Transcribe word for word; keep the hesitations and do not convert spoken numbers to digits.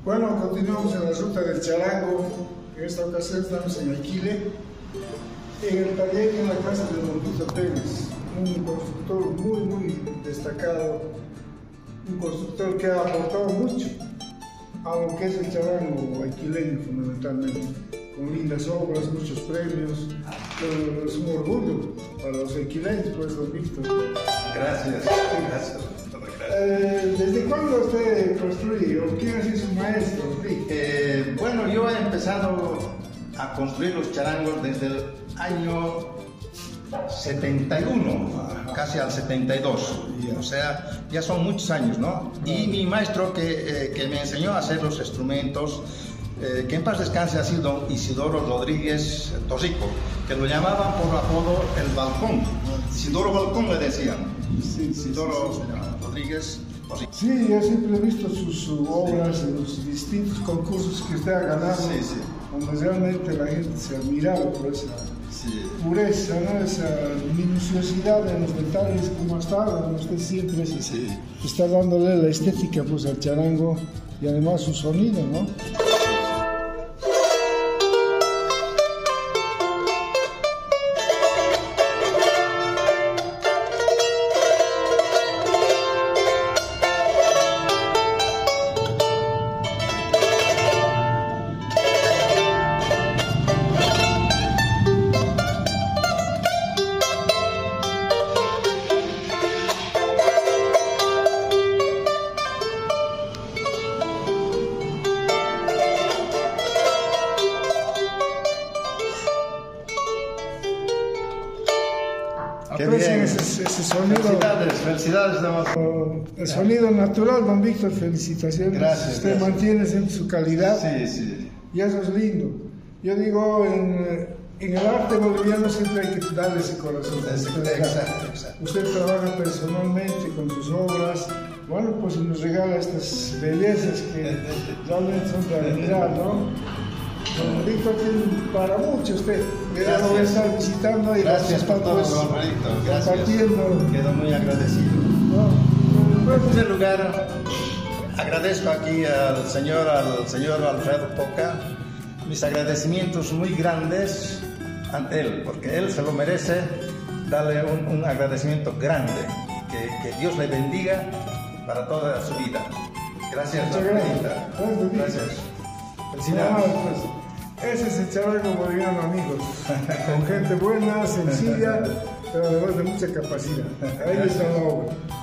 Bueno, continuamos en la ruta del charango. En esta ocasión estamos en Aquile, en el taller y en la casa de don Víctor Pérez, un constructor muy, muy destacado, un constructor que ha aportado mucho a lo que es el charango aquileño fundamentalmente, con lindas obras, muchos premios. Pero es un orgullo para los aquileños, pues, don Víctor. Gracias, gracias. Eh, ¿Desde cuándo usted construye o quién ha sido su maestro? Eh, bueno, yo he empezado a construir los charangos desde el año setenta y uno, casi al setenta y dos, yeah. O sea, ya son muchos años, ¿no? Y mi maestro que, eh, que me enseñó a hacer los instrumentos, eh, que en paz descanse, ha sido don Isidoro Rodríguez Torrico, que lo llamaban por apodo el Balcón. Isidoro Balcón le decían. Sí, Isidoro sí, sí, sí. Rodríguez Torrico. Sí, yo siempre he visto sus, sus obras sí. En los distintos concursos que usted ha ganado, sí, sí. Donde realmente la gente se admiraba por esa sí. pureza, ¿no? Esa minuciosidad en los detalles, como hasta ahora, usted siempre sí, sí. está dándole la estética, pues, al charango y además su sonido, ¿no? Aprecien ese, ese sonido. Felicidades, felicidades, don. El sonido natural, don Víctor, felicitaciones. Gracias. Usted gracias. mantiene siempre su calidad. Sí, sí. Y eso es lindo. Yo digo, en, en el arte boliviano siempre hay que darle ese corazón. Exacto, exacto, exacto. Usted trabaja personalmente con sus obras. Bueno, pues nos regala estas bellezas que realmente son de admirar, ¿no? Don Víctor tiene para mucho usted. Ya lo voy a estar visitando y gracias por todo, pues, don Víctor. Gracias. Compartiendo. Quedo muy agradecido. No, en primer lugar, agradezco aquí al señor, al señor Alfredo Poca, mis agradecimientos muy grandes ante él, porque él se lo merece. Darle un, un agradecimiento grande. Que, que Dios le bendiga para toda su vida. Gracias, Muchas gracias. Gracias. Gracias. Felicidades. No, pues, ese es el charango boliviano, amigos. Con gente buena, sencilla, pero además de mucha capacidad. Ahí está la obra.